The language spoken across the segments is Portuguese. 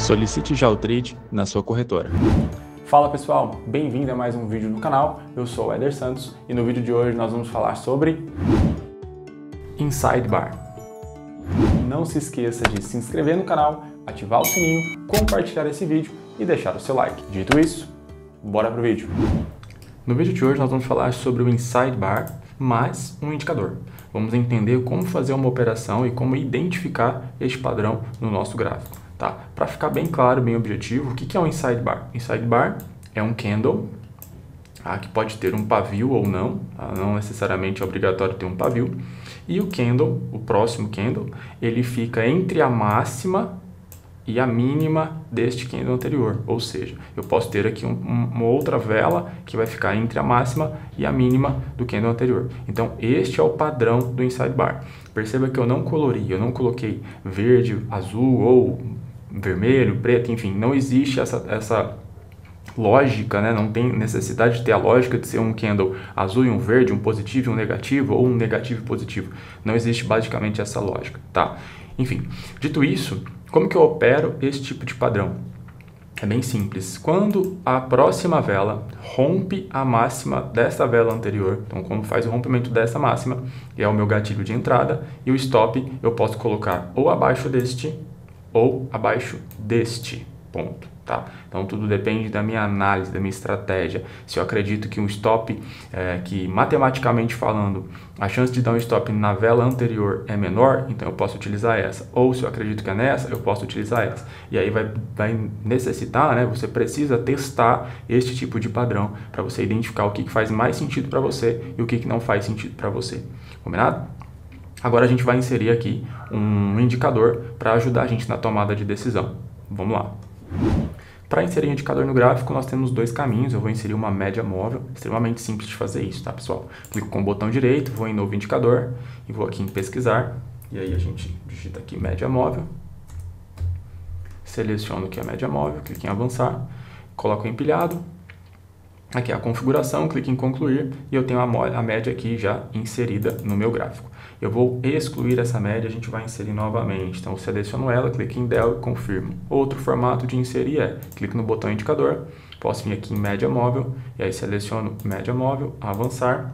Solicite já o trade na sua corretora. Fala pessoal, bem-vindo a mais um vídeo no canal. Eu sou o Éder Santos e no vídeo de hoje nós vamos falar sobre Inside Bar. Não se esqueça de se inscrever no canal, ativar o sininho, compartilhar esse vídeo e deixar o seu like. Dito isso, bora pro vídeo. No vídeo de hoje nós vamos falar sobre o Inside Bar mais um indicador. Vamos entender como fazer uma operação e como identificar este padrão no nosso gráfico. Tá? Para ficar bem claro, bem objetivo, o que é um Inside Bar? Inside Bar é um candle que pode ter um pavio ou não, não necessariamente é obrigatório ter um pavio. E o candle, o próximo candle, ele fica entre a máxima e a mínima deste candle anterior. Ou seja, eu posso ter aqui uma outra vela que vai ficar entre a máxima e a mínima do candle anterior. Então, este é o padrão do Inside Bar. Perceba que eu não colori, eu não coloquei verde, azul ou vermelho, preto, enfim, não existe essa lógica, né? Não tem necessidade de ter a lógica de ser um candle azul e um verde, um positivo e um negativo, ou um negativo e positivo. Não existe basicamente essa lógica, tá? Enfim, dito isso, como que eu opero esse tipo de padrão? É bem simples. Quando a próxima vela rompe a máxima dessa vela anterior, então quando faz o rompimento dessa máxima, é o meu gatilho de entrada, e o stop eu posso colocar ou abaixo deste ou abaixo deste ponto, tá? Então tudo depende da minha análise, da minha estratégia. Se eu acredito que um stop, que matematicamente falando, a chance de dar um stop na vela anterior é menor, então eu posso utilizar essa. Ou se eu acredito que é nessa, eu posso utilizar essa. E aí vai necessitar, né? Você precisa testar este tipo de padrão para você identificar o que faz mais sentido para você e o que não faz sentido para você. Combinado? Agora a gente vai inserir aqui um indicador para ajudar a gente na tomada de decisão. Vamos lá. Para inserir indicador no gráfico, nós temos dois caminhos. Eu vou inserir uma média móvel, extremamente simples de fazer isso, tá, pessoal? Clico com o botão direito, vou em novo indicador e vou aqui em pesquisar. E aí a gente digita aqui média móvel. Seleciono aqui a média móvel, clico em avançar, coloco empilhado. Aqui é a configuração, clique em concluir e eu tenho a média aqui já inserida no meu gráfico. Eu vou excluir essa média, a gente vai inserir novamente. Então, eu seleciono ela, clique em Del e confirmo. Outro formato de inserir clique no botão indicador, posso vir aqui em média móvel, e aí seleciono média móvel, avançar.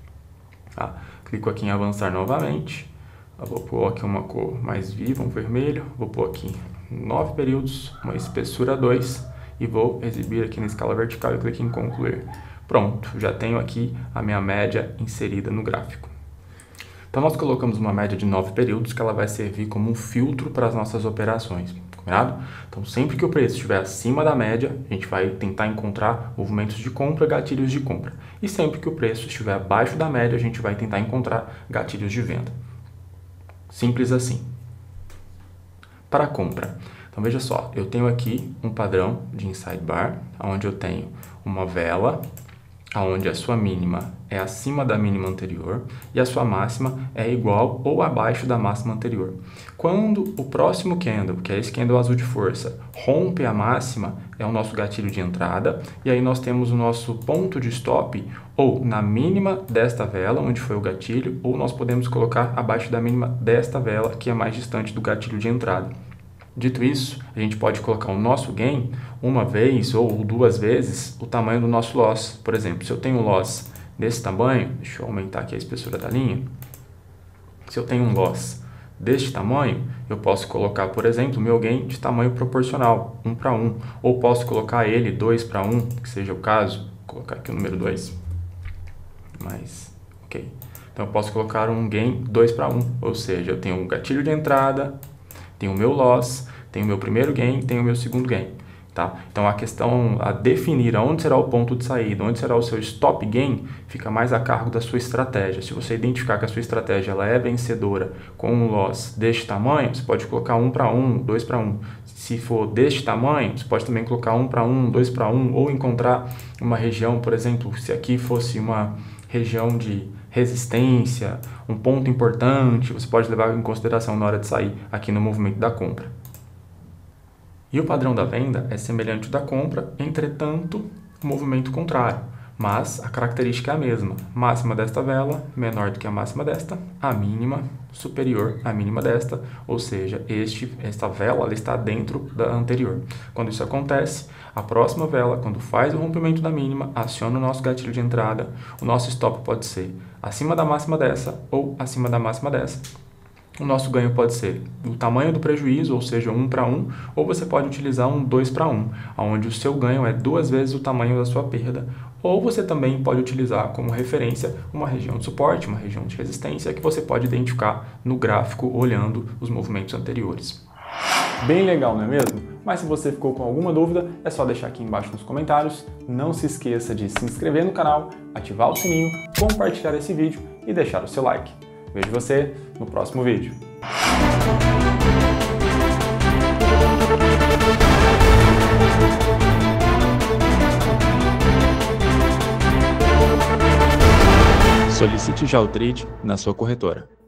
Clico aqui em avançar novamente. Eu vou pôr aqui uma cor mais viva, um vermelho. Vou pôr aqui 9 períodos, uma espessura 2. E vou exibir aqui na escala vertical e clique em concluir. Pronto, já tenho aqui a minha média inserida no gráfico. Então, nós colocamos uma média de 9 períodos que ela vai servir como um filtro para as nossas operações, combinado? Então, sempre que o preço estiver acima da média, a gente vai tentar encontrar movimentos de compra, gatilhos de compra. E sempre que o preço estiver abaixo da média, a gente vai tentar encontrar gatilhos de venda. Simples assim. Para a compra. Então, veja só, eu tenho aqui um padrão de Inside Bar, onde eu tenho uma vela, onde a sua mínima é acima da mínima anterior e a sua máxima é igual ou abaixo da máxima anterior. Quando o próximo candle, que é esse candle azul de força, rompe a máxima, é o nosso gatilho de entrada, e aí nós temos o nosso ponto de stop ou na mínima desta vela, onde foi o gatilho, ou nós podemos colocar abaixo da mínima desta vela, que é mais distante do gatilho de entrada. Dito isso, a gente pode colocar o nosso gain uma vez ou duas vezes o tamanho do nosso loss. Por exemplo, se eu tenho um loss desse tamanho, deixa eu aumentar aqui a espessura da linha. Se eu tenho um loss deste tamanho, eu posso colocar, por exemplo, o meu gain de tamanho proporcional, 1 para 1. Ou posso colocar ele 2 para 1, que seja o caso. Vou colocar aqui o número 2. Ok. Então, eu posso colocar um gain 2 para 1. Ou seja, eu tenho um gatilho de entrada, tenho o meu loss, tenho o meu primeiro gain, tenho o meu segundo gain, tá? Então, a questão a definir onde será o ponto de saída, onde será o seu stop gain, fica mais a cargo da sua estratégia. Se você identificar que a sua estratégia ela é vencedora com um loss deste tamanho, você pode colocar 1 para 1, 2 para 1. Se for deste tamanho, você pode também colocar 1 para 1, 2 para 1, ou encontrar uma região, por exemplo, se aqui fosse uma região de resistência, um ponto importante, você pode levar em consideração na hora de sair aqui no movimento da compra. E o padrão da venda é semelhante ao da compra, entretanto, o movimento contrário. mas a característica é a mesma. Máxima desta vela menor do que a máxima desta, a mínima superior à mínima desta, ou seja, esta vela ela está dentro da anterior. Quando isso acontece, a próxima vela, quando faz o rompimento da mínima, aciona o nosso gatilho de entrada. O nosso stop pode ser acima da máxima dessa ou acima da máxima dessa. O nosso ganho pode ser o tamanho do prejuízo, ou seja, 1 para 1, ou você pode utilizar um 2 para 1, onde o seu ganho é 2 vezes o tamanho da sua perda. Ou você também pode utilizar como referência uma região de suporte, uma região de resistência, que você pode identificar no gráfico olhando os movimentos anteriores. Bem legal, não é mesmo? Mas se você ficou com alguma dúvida, é só deixar aqui embaixo nos comentários. Não se esqueça de se inscrever no canal, ativar o sininho, compartilhar esse vídeo e deixar o seu like. Vejo você no próximo vídeo. Solicite já o trade na sua corretora.